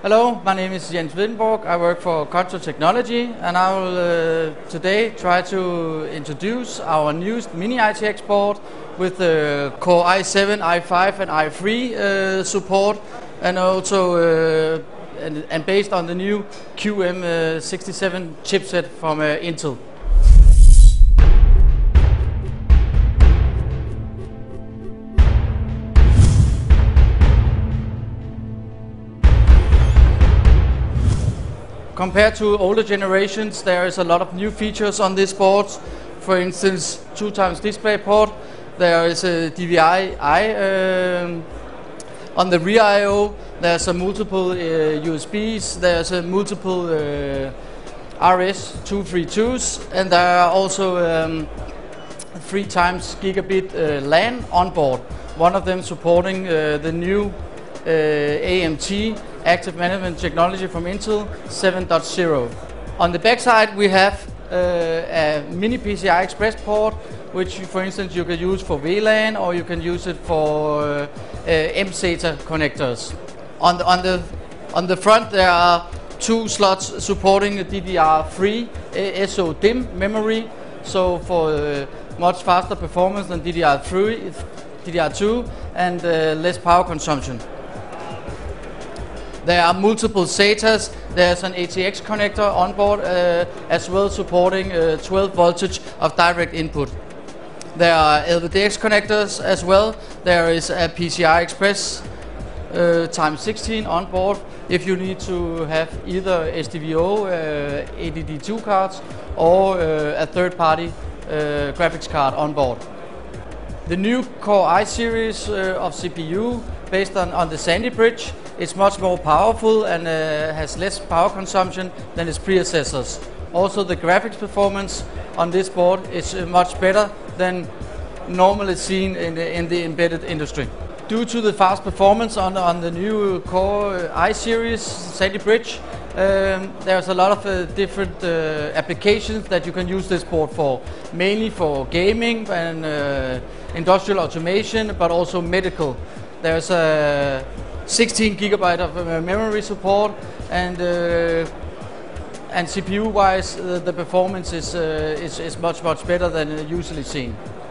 Hello, my name is Jens Wildenborg. I work for Control Technology, and I will today try to introduce our newest Mini ITX board with the Core i7, i5 and i3 support, and also and based on the new QM67 chipset from Intel. Compared to older generations, there is a lot of new features on this board. For instance, 2x DisplayPort. There is a DVI on the rear I/O. There's a multiple USBs. There's a multiple RS-232s, and there are also 3x gigabit LAN on board. One of them supporting the new AMT Active Management Technology from Intel 7.0. On the back side we have a mini PCI Express port, which for instance you can use for VLAN or you can use it for mSATA connectors. On the front there are two slots supporting DDR3 SO-DIMM memory, so for much faster performance than DDR2 and less power consumption. There are multiple SATAs. There's an ATX connector on board, as well supporting 12 voltage of direct input. There are LVDX connectors as well. There is a PCI Express times 16 on board if you need to have either SDVO ADD2 cards or a third-party graphics card on board. The new Core i series of CPU based on the Sandy Bridge. It's much more powerful and has less power consumption than its predecessors. Also, the graphics performance on this board is much better than normally seen in the embedded industry. Due to the fast performance on the new Core i series Sandy Bridge, there's a lot of different applications that you can use this board for, mainly for gaming and industrial automation, but also medical. There's a 16 gigabyte of memory support, and CPU-wise, the performance is much better than usually seen.